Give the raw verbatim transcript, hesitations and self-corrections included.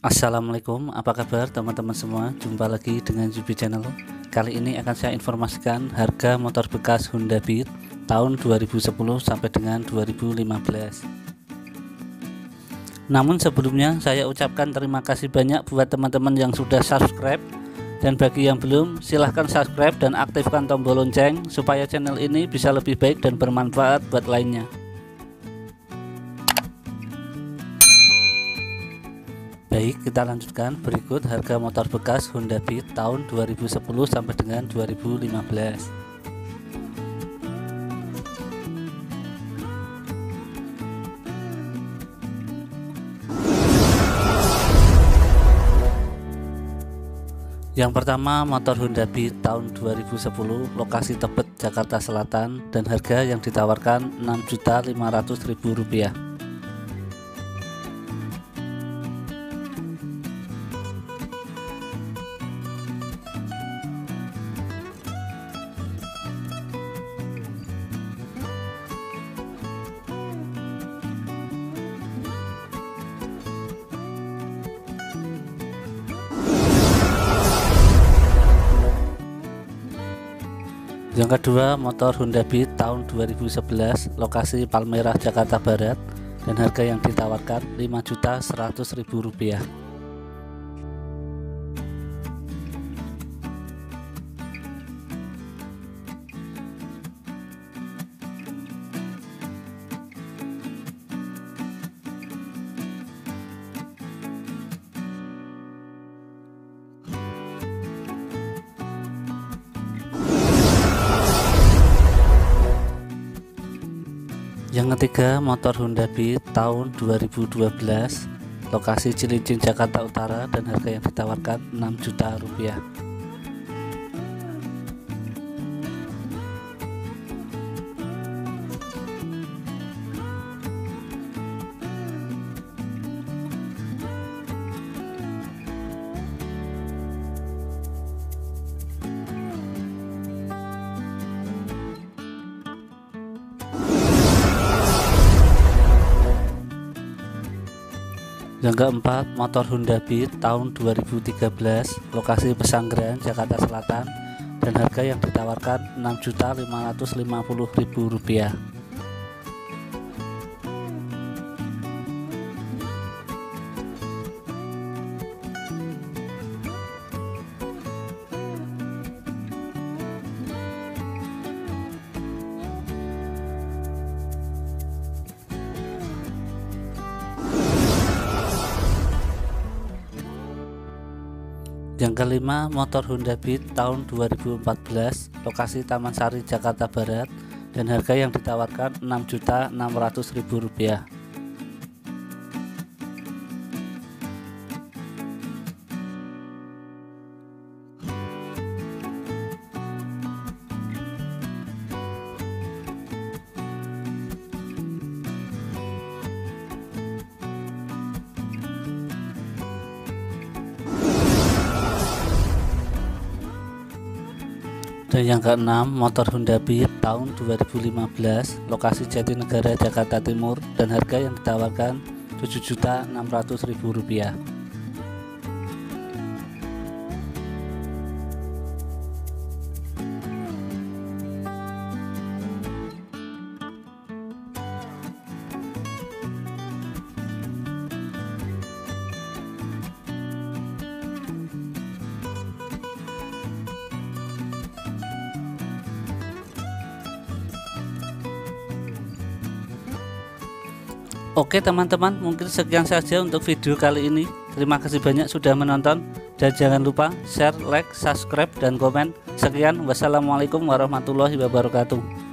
Assalamualaikum, apa kabar teman-teman semua? Jumpa lagi dengan Zubi Channel. Kali ini akan saya informasikan harga motor bekas Honda Beat tahun dua ribu sepuluh sampai dengan dua ribu lima belas. Namun sebelumnya saya ucapkan terima kasih banyak buat teman-teman yang sudah subscribe, dan bagi yang belum silahkan subscribe dan aktifkan tombol lonceng supaya channel ini bisa lebih baik dan bermanfaat buat lainnya. Baik, kita lanjutkan. Berikut harga motor bekas Honda Beat tahun dua ribu sepuluh sampai dengan dua ribu lima belas. Yang pertama, motor Honda Beat tahun dua ribu sepuluh, lokasi Tebet, Jakarta Selatan, dan harga yang ditawarkan enam juta lima ratus ribu rupiah. Yang kedua, motor Honda Beat tahun dua ribu sebelas, lokasi Palmerah, Jakarta Barat, dan harga yang ditawarkan lima juta seratus ribu rupiah. Yang ketiga, motor Honda Beat tahun dua ribu dua belas, lokasi Cilincing, Jakarta Utara, dan harga yang ditawarkan enam juta rupiah. Yang keempat, motor Honda Beat tahun dua ribu tiga belas, lokasi Pesanggerahan, Jakarta Selatan, dan harga yang ditawarkan enam juta lima ratus lima puluh ribu rupiah. Yang kelima, motor Honda Beat tahun dua ribu empat belas, lokasi Taman Sari, Jakarta Barat, dan harga yang ditawarkan enam juta enam ratus ribu rupiah. Dan yang keenam, motor Honda Beat tahun dua ribu lima belas, lokasi Jatinegara, Jakarta Timur, dan harga yang ditawarkan tujuh juta enam ratus ribu rupiah. Oke teman-teman, mungkin sekian saja untuk video kali ini. Terima kasih banyak sudah menonton, dan jangan lupa share, like, subscribe, dan komen. Sekian, wassalamualaikum warahmatullahi wabarakatuh.